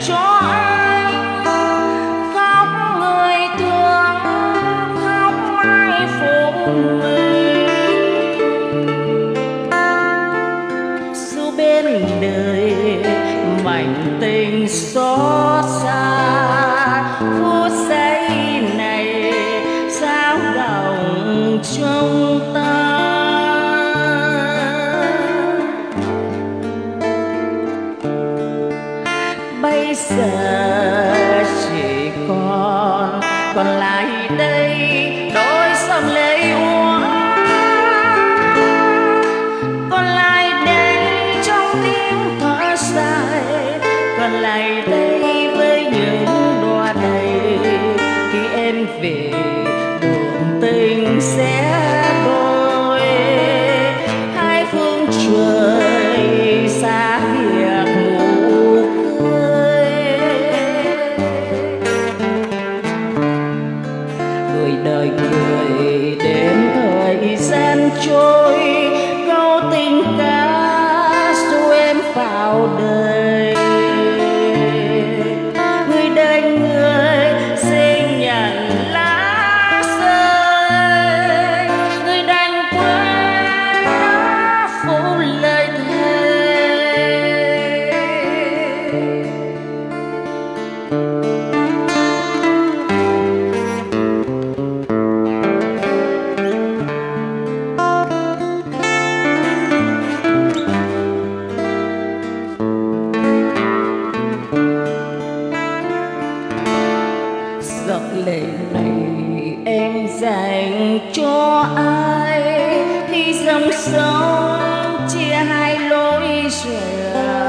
cho anh. Khóc người thương, khóc ai phụ mình. Dù bên đời mảnh tình xót xa, phút giây này sao lòng trong ta. Bây giờ chỉ còn lại đây đôi dòng lệ úa, còn lại đây trong tiếng thở dài, còn lại đây với những đóa đầy. Khi em về buồn tình sẽ đôi, hai phương trời xa biệt ngủ khơi. Người đời người đến thời gian trôi, câu tình ca dù em vào đời. Người đời người xin nhận lá rơi, người đành quên đã phủ lời thề. Giọt lệ này em dành cho ai khi dòng sông chia hai lối rẽ.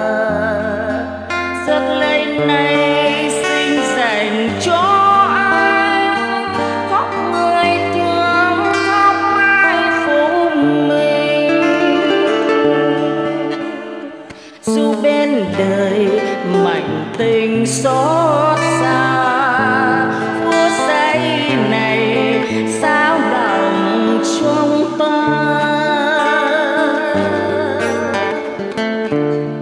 Giọt lệ này xin dành cho anh, khóc người thương, khóc ai phụ mình. Dù bên đời mảnh tình xót xa, phút giây này sao lòng trong ta.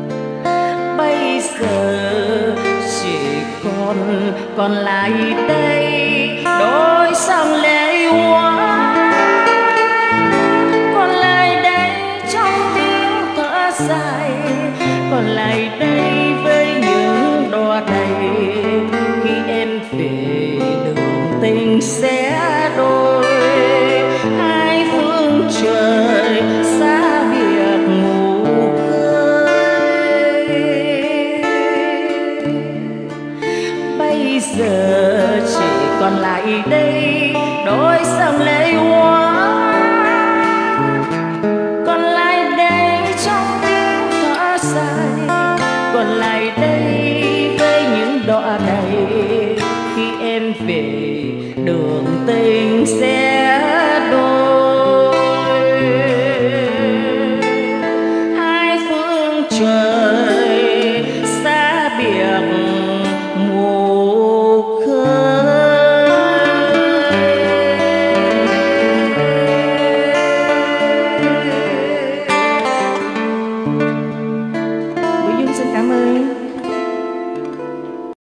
Bây giờ chỉ còn lại đây